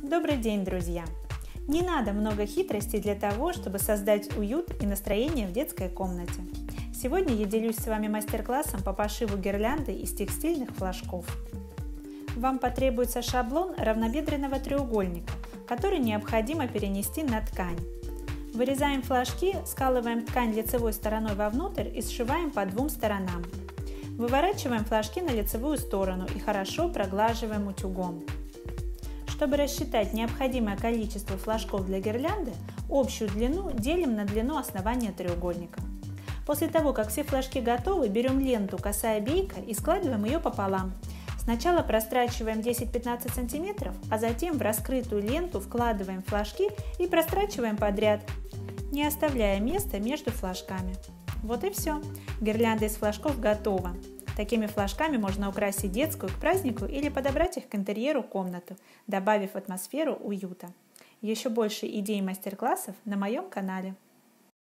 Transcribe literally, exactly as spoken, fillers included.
Добрый день, друзья! Не надо много хитростей для того, чтобы создать уют и настроение в детской комнате. Сегодня я делюсь с вами мастер-классом по пошиву гирлянды из текстильных флажков. Вам потребуется шаблон равнобедренного треугольника, который необходимо перенести на ткань. Вырезаем флажки, скалываем ткань лицевой стороной вовнутрь и сшиваем по двум сторонам. Выворачиваем флажки на лицевую сторону и хорошо проглаживаем утюгом. Чтобы рассчитать необходимое количество флажков для гирлянды, общую длину делим на длину основания треугольника. После того, как все флажки готовы, берем ленту косая бейка и складываем ее пополам. Сначала прострачиваем десять-пятнадцать сантиметров, а затем в раскрытую ленту вкладываем флажки и прострачиваем подряд, не оставляя места между флажками. Вот и все. Гирлянда из флажков готова. Такими флажками можно украсить детскую к празднику или подобрать их к интерьеру комнаты, добавив атмосферу уюта. Еще больше идей и мастер-классов на моем канале.